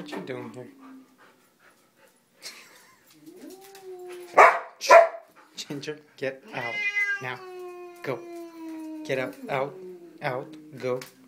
What you doing here? Ginger, get out. Now. Go. Get out. Out. Out. Go.